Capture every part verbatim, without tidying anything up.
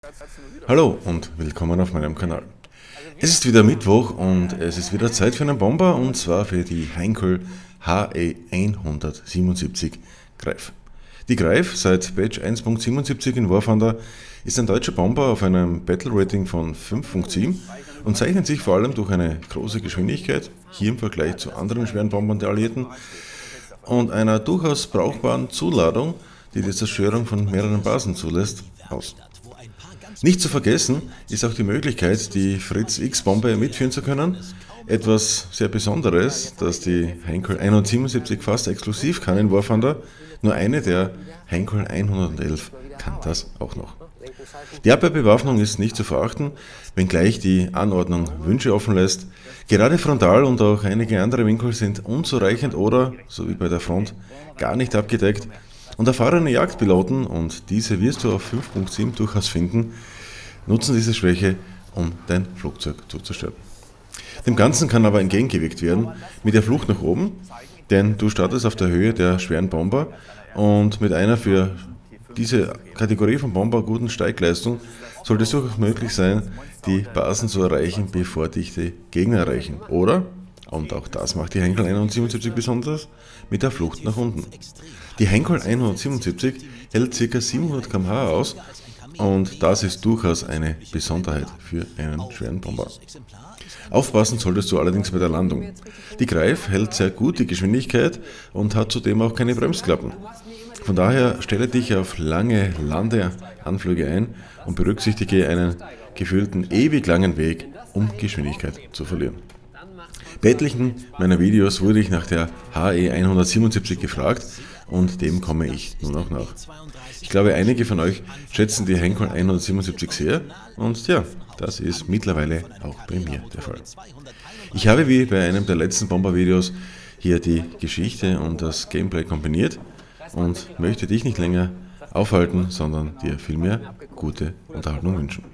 Hallo und willkommen auf meinem Kanal. Es ist wieder Mittwoch und es ist wieder Zeit für einen Bomber, und zwar für die Heinkel H E hundertsiebenundsiebzig Greif. Die Greif, seit Batch eins Punkt siebenundsiebzig in War Thunder, ist ein deutscher Bomber auf einem Battle Rating von fünf Punkt sieben und zeichnet sich vor allem durch eine große Geschwindigkeit, hier im Vergleich zu anderen schweren Bombern der Alliierten, und einer durchaus brauchbaren Zuladung, die die Zerstörung von mehreren Basen zulässt, aus. Nicht zu vergessen ist auch die Möglichkeit, die Fritz-X-Bombe mitführen zu können. Etwas sehr Besonderes, das die Heinkel hundertsiebenundsiebzig fast exklusiv kann in War Thunder. Nur eine der Heinkel hundertelf kann das auch noch. Die Abwehrbewaffnung ist nicht zu verachten, wenngleich die Anordnung Wünsche offen lässt. Gerade Frontal und auch einige andere Winkel sind unzureichend oder, so wie bei der Front, gar nicht abgedeckt. Und erfahrene Jagdpiloten, und diese wirst du auf fünf Punkt sieben durchaus finden, nutzen diese Schwäche, um dein Flugzeug zu zerstören. Dem Ganzen kann aber entgegengewirkt werden mit der Flucht nach oben, denn du startest auf der Höhe der schweren Bomber, und mit einer für diese Kategorie von Bomber guten Steigleistung sollte es durchaus möglich sein, die Basen zu erreichen, bevor dich die Gegner erreichen. Oder, und auch das macht die Heinkel hundertsiebenundsiebzig besonders, mit der Flucht nach unten. Die Heinkel hundertsiebenundsiebzig hält ca. siebenhundert Kilometer pro Stunde aus, und das ist durchaus eine Besonderheit für einen schweren Bomber. Aufpassen solltest du allerdings bei der Landung. Die Greif hält sehr gut die Geschwindigkeit und hat zudem auch keine Bremsklappen. Von daher stelle dich auf lange Landeanflüge ein und berücksichtige einen gefühlten ewig langen Weg, um Geschwindigkeit zu verlieren. Bei etlichen meiner Videos wurde ich nach der H E hundertsiebenundsiebzig gefragt, und dem komme ich nun auch nach. Ich glaube, einige von euch schätzen die Heinkel hundertsiebenundsiebzig sehr, und ja, das ist mittlerweile auch bei mir der Fall. Ich habe wie bei einem der letzten Bomber-Videos hier die Geschichte und das Gameplay kombiniert und möchte dich nicht länger aufhalten, sondern dir vielmehr gute Unterhaltung wünschen.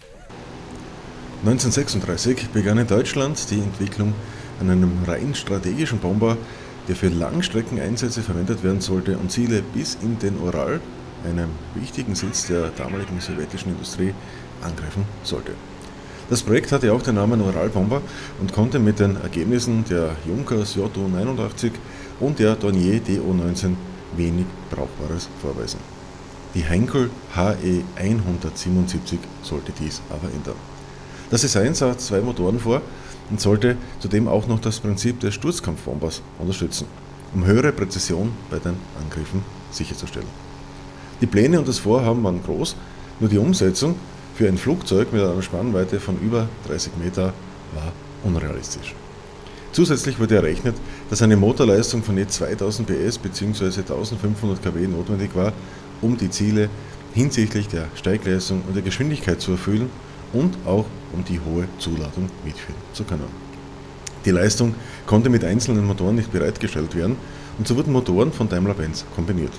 neunzehnhundertsechsunddreißig begann in Deutschland die Entwicklung an einem rein strategischen Bomber, der für Langstreckeneinsätze verwendet werden sollte und Ziele bis in den Ural, einem wichtigen Sitz der damaligen sowjetischen Industrie, angreifen sollte. Das Projekt hatte auch den Namen Uralbomber und konnte mit den Ergebnissen der Junkers J U neunundachtzig und der Dornier D O neunzehn wenig Brauchbares vorweisen. Die Heinkel H E hundertsiebenundsiebzig sollte dies aber ändern. Das Design sah zwei Motoren vor und sollte zudem auch noch das Prinzip des Sturzkampfbombers unterstützen, um höhere Präzision bei den Angriffen sicherzustellen. Die Pläne und das Vorhaben waren groß, nur die Umsetzung für ein Flugzeug mit einer Spannweite von über dreißig Meter war unrealistisch. Zusätzlich wurde errechnet, dass eine Motorleistung von je zweitausend P S bzw. eintausendfünfhundert Kilowatt notwendig war, um die Ziele hinsichtlich der Steigleistung und der Geschwindigkeit zu erfüllen und auch um die hohe Zuladung mitführen zu können. Die Leistung konnte mit einzelnen Motoren nicht bereitgestellt werden, und so wurden Motoren von Daimler-Benz kombiniert.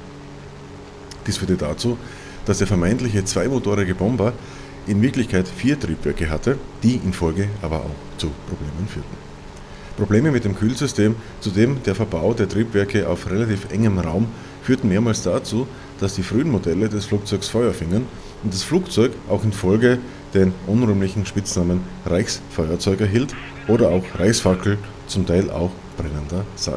Dies führte dazu, dass der vermeintliche zweimotorige Bomber in Wirklichkeit vier Triebwerke hatte, die in Folge aber auch zu Problemen führten. Probleme mit dem Kühlsystem, zudem der Verbau der Triebwerke auf relativ engem Raum, führten mehrmals dazu, dass die frühen Modelle des Flugzeugs Feuer fingen und das Flugzeug auch in Folge den unrühmlichen Spitznamen Reichsfeuerzeug erhielt oder auch Reichsfackel, zum Teil auch brennender Sarg.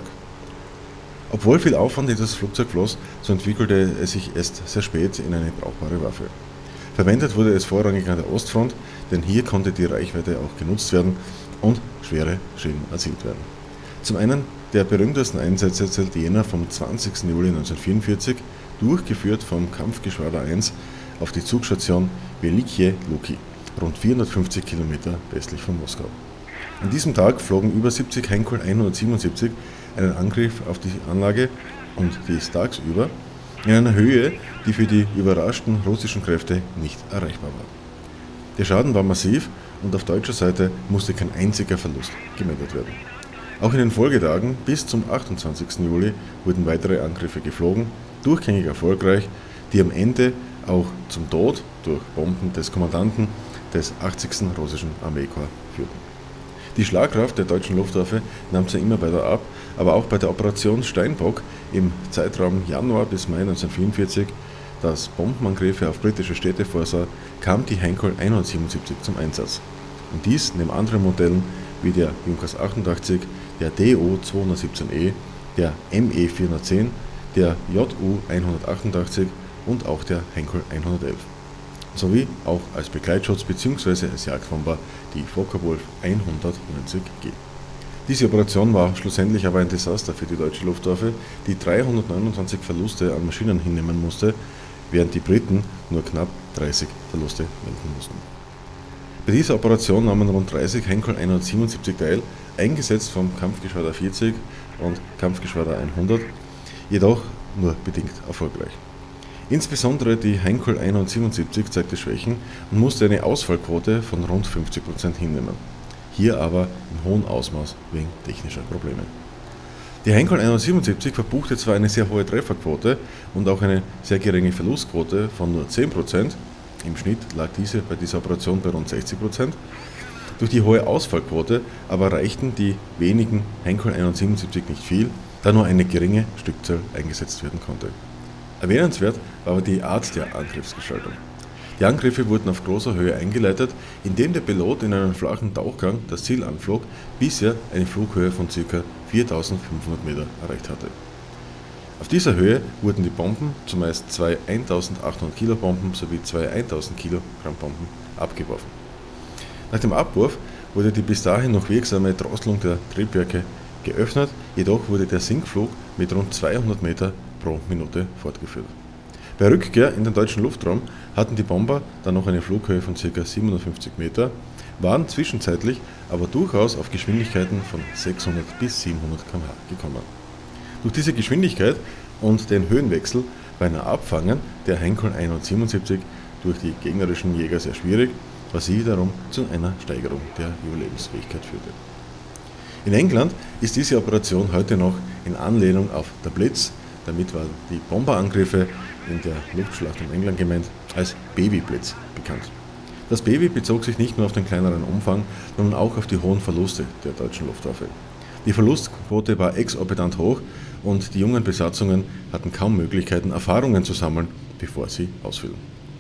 Obwohl viel Aufwand in das Flugzeug floss, so entwickelte es sich erst sehr spät in eine brauchbare Waffe. Verwendet wurde es vorrangig an der Ostfront, denn hier konnte die Reichweite auch genutzt werden und schwere Schäden erzielt werden. Zum einen der berühmtesten Einsätze zählt jener vom zwanzigsten Juli neunzehnhundertvierundvierzig, durchgeführt vom Kampfgeschwader eins auf die Zugstation Velikie Luki, rund vierhundertfünfzig Kilometer westlich von Moskau. An diesem Tag flogen über siebzig Heinkel hundertsiebenundsiebzig einen Angriff auf die Anlage, und dies tagsüber in einer Höhe, die für die überraschten russischen Kräfte nicht erreichbar war. Der Schaden war massiv und auf deutscher Seite musste kein einziger Verlust gemeldet werden. Auch in den Folgetagen bis zum achtundzwanzigsten Juli wurden weitere Angriffe geflogen, durchgängig erfolgreich, die am Ende auch zum Tod durch Bomben des Kommandanten des achtzigsten russischen Armeekorps führten. Die Schlagkraft der deutschen Luftwaffe nahm zwar immer weiter ab, aber auch bei der Operation Steinbock im Zeitraum Januar bis Mai neunzehnhundertvierundvierzig, dass Bombenangriffe auf britische Städte vorsah, kam die Heinkel hundertsiebenundsiebzig zum Einsatz. Und dies neben anderen Modellen wie der Junkers achtundachtzig, der D O zweihundertsiebzehn E, der M E vierhundertzehn, der J U hundertachtundachtzig und auch der Heinkel hundertelf. Sowie auch als Begleitschutz bzw. als Jagdbomber die Focke-Wulf hundertneunzig G. Diese Operation war schlussendlich aber ein Desaster für die deutsche Luftwaffe, die dreihundertneunundzwanzig Verluste an Maschinen hinnehmen musste, während die Briten nur knapp dreißig Verluste melden mussten. Bei dieser Operation nahmen rund dreißig Heinkel hundertsiebenundsiebzig teil, eingesetzt vom Kampfgeschwader vierzig und Kampfgeschwader hundert, jedoch nur bedingt erfolgreich. Insbesondere die Heinkel hundertsiebenundsiebzig zeigte Schwächen und musste eine Ausfallquote von rund fünfzig Prozent hinnehmen. Hier aber im hohen Ausmaß wegen technischer Probleme. Die Heinkel hundertsiebenundsiebzig verbuchte zwar eine sehr hohe Trefferquote und auch eine sehr geringe Verlustquote von nur zehn Prozent, im Schnitt lag diese bei dieser Operation bei rund sechzig Prozent. Durch die hohe Ausfallquote aber reichten die wenigen Heinkel hundertsiebenundsiebzig nicht viel, da nur eine geringe Stückzahl eingesetzt werden konnte. Erwähnenswert war aber die Art der Angriffsgestaltung. Die Angriffe wurden auf großer Höhe eingeleitet, indem der Pilot in einem flachen Tauchgang das Ziel anflog, bis er eine Flughöhe von ca. viertausendfünfhundert Meter erreicht hatte. Auf dieser Höhe wurden die Bomben, zumeist zwei eintausendachthundert Kilo Bomben sowie zwei tausend Kilogramm Bomben, abgeworfen. Nach dem Abwurf wurde die bis dahin noch wirksame Drosselung der Triebwerke geöffnet, jedoch wurde der Sinkflug mit rund zweihundert Meter pro Minute fortgeführt. Bei Rückkehr in den deutschen Luftraum hatten die Bomber dann noch eine Flughöhe von ca. siebenhundertfünfzig Meter, waren zwischenzeitlich aber durchaus auf Geschwindigkeiten von sechshundert bis siebenhundert Kilometer pro Stunde gekommen. Durch diese Geschwindigkeit und den Höhenwechsel war ein Abfangen der Heinkel hundertsiebenundsiebzig durch die gegnerischen Jäger sehr schwierig, was wiederum zu einer Steigerung der Überlebensfähigkeit führte. In England ist diese Operation heute noch in Anlehnung auf der Blitz, damit waren die Bomberangriffe in der Luftschlacht um England gemeint, als Babyblitz bekannt. Das Baby bezog sich nicht nur auf den kleineren Umfang, sondern auch auf die hohen Verluste der deutschen Luftwaffe. Die Verlustquote war exorbitant hoch und die jungen Besatzungen hatten kaum Möglichkeiten, Erfahrungen zu sammeln, bevor sie ausfielen.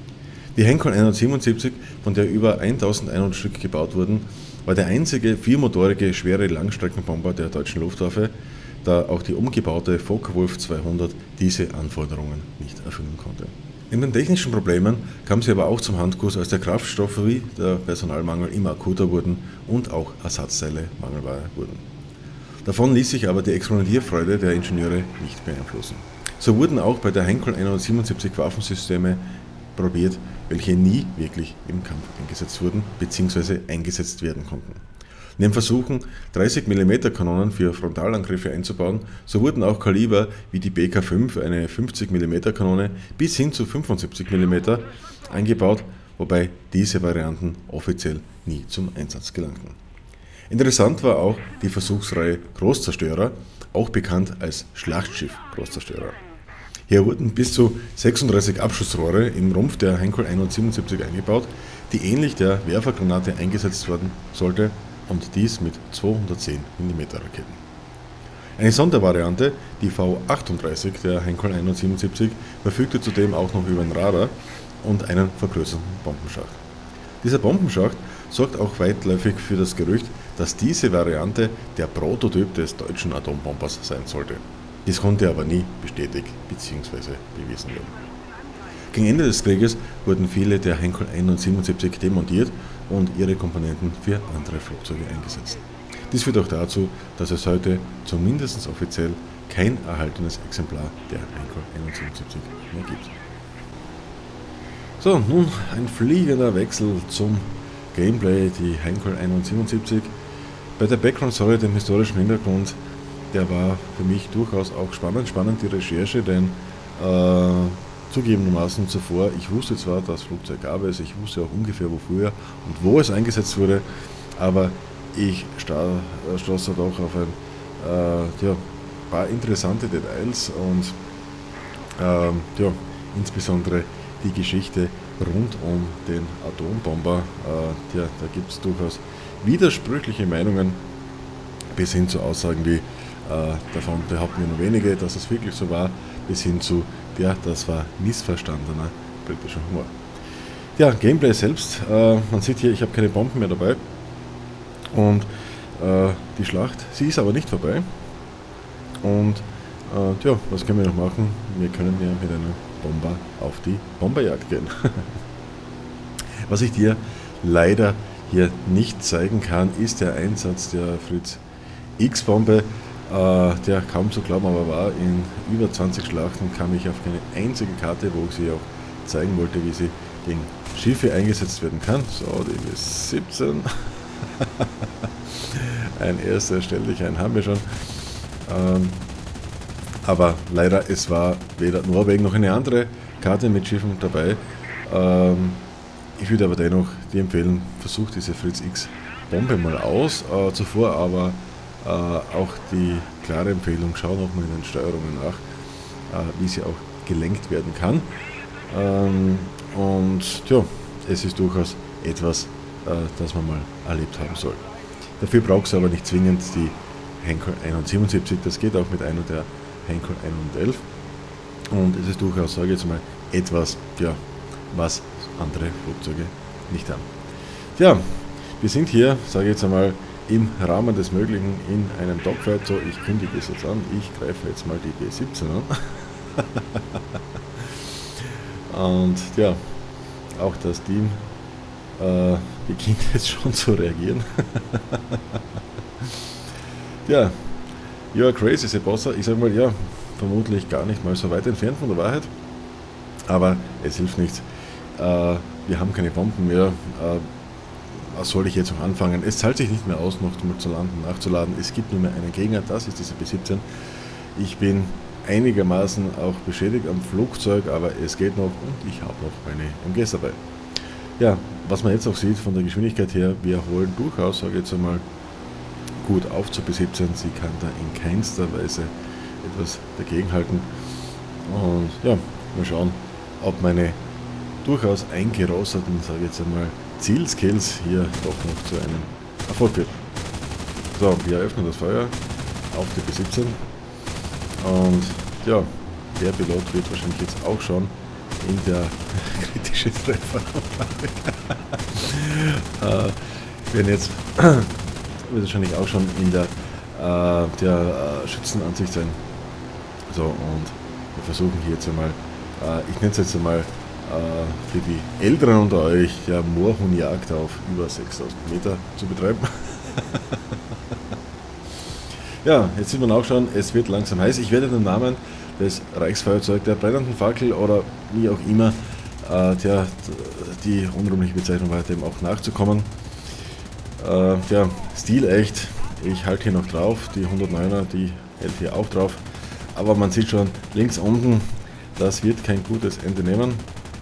Die Heinkel hundertsiebenundsiebzig, von der über eintausendeinhundert Stück gebaut wurden, war der einzige viermotorige schwere Langstreckenbomber der deutschen Luftwaffe, da auch die umgebaute Focke-Wulf zweihundert diese Anforderungen nicht erfüllen konnte. In den technischen Problemen kam sie aber auch zum Handkuss, als der Kraftstoff sowie der Personalmangel immer akuter wurden und auch Ersatzteile mangelbar wurden. Davon ließ sich aber die Experimentierfreude der Ingenieure nicht beeinflussen. So wurden auch bei der Heinkel hundertsiebenundsiebzig Waffensysteme probiert, welche nie wirklich im Kampf eingesetzt wurden bzw. eingesetzt werden konnten. Neben Versuchen, dreißig Millimeter Kanonen für Frontalangriffe einzubauen, so wurden auch Kaliber wie die B K fünf, eine fünfzig Millimeter Kanone, bis hin zu fünfundsiebzig Millimeter eingebaut, wobei diese Varianten offiziell nie zum Einsatz gelangten. Interessant war auch die Versuchsreihe Großzerstörer, auch bekannt als Schlachtschiff-Großzerstörer. Hier wurden bis zu sechsunddreißig Abschussrohre im Rumpf der Heinkel hundertsiebenundsiebzig eingebaut, die ähnlich der Werfergranate eingesetzt werden sollte, und dies mit zweihundertzehn Millimeter Raketen. Eine Sondervariante, die V achtunddreißig der Heinkel hundertsiebenundsiebzig, verfügte zudem auch noch über ein Radar und einen vergrößerten Bombenschacht. Dieser Bombenschacht sorgt auch weitläufig für das Gerücht, dass diese Variante der Prototyp des deutschen Atombombers sein sollte. Dies konnte aber nie bestätigt bzw. bewiesen werden. Gegen Ende des Krieges wurden viele der Heinkel hundertsiebenundsiebzig demontiert und ihre Komponenten für andere Flugzeuge eingesetzt. Dies führt auch dazu, dass es heute zumindest offiziell kein erhaltenes Exemplar der Heinkel hundertsiebenundsiebzig mehr gibt. So, nun ein fliegender Wechsel zum Gameplay, die Heinkel hundertsiebenundsiebzig. Bei der Background-Story, dem historischen Hintergrund, der war für mich durchaus auch spannend, spannend die Recherche, denn äh, zugegebenermaßen zuvor, ich wusste zwar, das Flugzeug gab es, ich wusste auch ungefähr wofür und wo es eingesetzt wurde, aber ich stoß doch auf ein äh, ja, paar interessante Details und äh, ja, insbesondere die Geschichte rund um den Atombomber. Äh, ja, da gibt es durchaus widersprüchliche Meinungen bis hin zu Aussagen wie, äh, davon behaupten wir nur wenige, dass es wirklich so war, bis hin zu ja, das war missverstandener britischer Humor. Ja, Gameplay selbst, äh, man sieht hier, ich habe keine Bomben mehr dabei und äh, die Schlacht, sie ist aber nicht vorbei und äh, ja, was können wir noch machen? Wir können ja mit einer Bomber auf die Bomberjagd gehen. Was ich dir leider hier nicht zeigen kann, ist der Einsatz der Fritz X-Bombe, äh, der kaum zu glauben aber war. In über zwanzig Schlachten kam ich auf keine einzige Karte, wo ich sie auch zeigen wollte, wie sie gegen Schiffe eingesetzt werden kann. So, die B siebzehn. Ein erster erstelllicher, einen haben wir schon. Ähm, aber leider, es war weder Norwegen noch eine andere Karte mit Schiffen dabei. Ähm, ich würde aber dennoch dir empfehlen, versuch diese Fritz X Bombe mal aus. Äh, zuvor aber äh, auch die klare Empfehlung, schau nochmal in den Steuerungen nach, äh, wie sie auch gelenkt werden kann. Ähm, und ja, es ist durchaus etwas, äh, das man mal erlebt haben soll. Dafür brauchst du aber nicht zwingend die Henkel hundertsiebenundsiebzig, das geht auch mit einer der Henkel hundertelf. Und es ist durchaus, sage ich jetzt mal, etwas, ja, was andere Flugzeuge nicht haben. Ja, wir sind hier, sage ich jetzt einmal, im Rahmen des Möglichen in einem Dogfight. So, ich kündige es jetzt an, ich greife jetzt mal die B siebzehn an. Und ja, auch das Team äh, beginnt jetzt schon zu reagieren. Ja, you are crazy, Sebossa. Ich sage mal, ja, vermutlich gar nicht mal so weit entfernt von der Wahrheit. Aber es hilft nichts. Äh, wir haben keine Bomben mehr. Äh, was soll ich jetzt noch anfangen? Es zahlt sich nicht mehr aus, noch mal zu landen, nachzuladen. Es gibt nur mehr einen Gegner, das ist diese B siebzehn. Ich bin einigermaßen auch beschädigt am Flugzeug, aber es geht noch und ich habe noch meine M Gs dabei. Ja, was man jetzt auch sieht von der Geschwindigkeit her, wir holen durchaus, sage ich jetzt einmal, gut auf zur B siebzehn. Sie kann da in keinster Weise etwas dagegenhalten. Und ja, mal schauen, ob meine durchaus eingerosteten, sage ich jetzt einmal, Zielskills hier doch noch zu einem Erfolg führen. So, wir eröffnen das Feuer auf die B siebzehn. Und ja, der Pilot wird wahrscheinlich jetzt auch schon in der kritische Treffer äh, werden jetzt wird wahrscheinlich auch schon in der, äh, der äh, Schützenansicht sein. So, und wir versuchen hier jetzt einmal, äh, ich nenne es jetzt einmal äh, für die Älteren unter euch, ja, Moorhuhnjagd auf über sechstausend Meter zu betreiben. Ja, jetzt sieht man auch schon, es wird langsam heiß. Ich werde den Namen des Reichsfeuerzeugs der brennenden Fackel oder wie auch immer, äh, der, die unrühmliche Bezeichnung war, dem auch nachzukommen. Äh, ja, stilecht. Ich halte hier noch drauf. Die hundertneuner, die hält hier auch drauf. Aber man sieht schon links unten, das wird kein gutes Ende nehmen.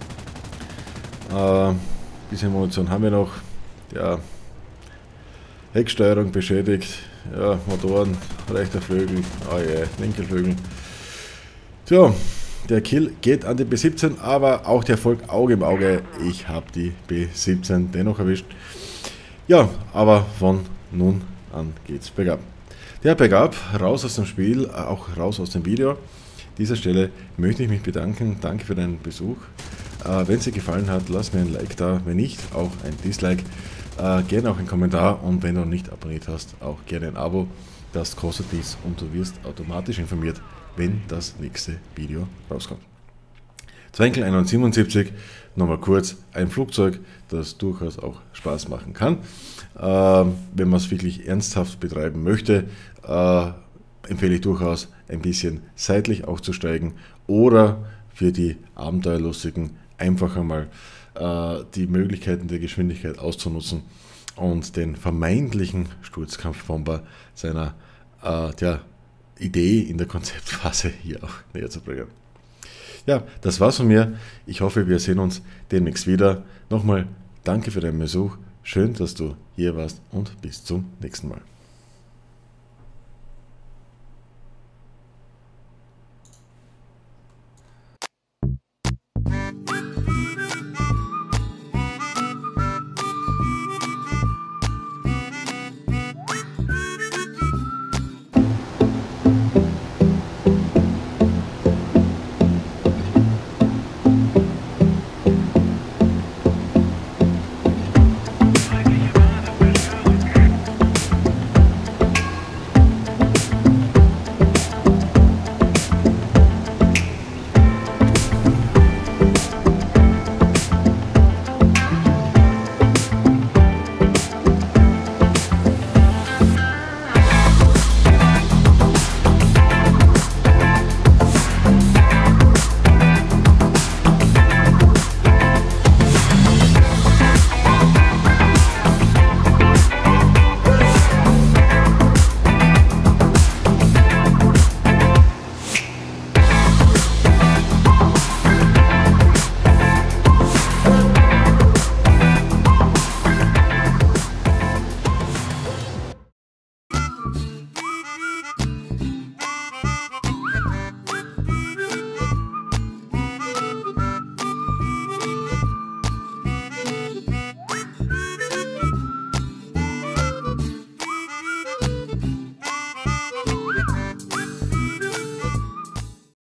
Äh, diese Munition haben wir noch. Ja, Hecksteuerung beschädigt. Ja, Motoren, rechter Flügel, oh yeah, linker Flügel. Tja, der Kill geht an die B siebzehn, aber auch der Erfolg Auge im Auge. Ich habe die B siebzehn dennoch erwischt. Ja, aber von nun an geht's bergab. Der bergab, raus aus dem Spiel, auch raus aus dem Video. An dieser Stelle möchte ich mich bedanken. Danke für deinen Besuch. Äh, wenn es dir gefallen hat, lass mir ein Like da. Wenn nicht, auch ein Dislike. Äh, gerne auch einen Kommentar und wenn du noch nicht abonniert hast, auch gerne ein Abo. Das kostet nichts und du wirst automatisch informiert, wenn das nächste Video rauskommt. Zweikel hundertsiebenundsiebzig, nochmal kurz, ein Flugzeug, das durchaus auch Spaß machen kann. Äh, wenn man es wirklich ernsthaft betreiben möchte, äh, empfehle ich durchaus ein bisschen seitlich aufzusteigen oder für die Abenteuerlustigen einfach einmal äh, die Möglichkeiten der Geschwindigkeit auszunutzen und den vermeintlichen Sturzkampfbomber seiner äh, der Idee in der Konzeptphase hier auch näher zu bringen. Ja, das war's von mir. Ich hoffe, wir sehen uns demnächst wieder. Nochmal danke für deinen Besuch. Schön, dass du hier warst und bis zum nächsten Mal.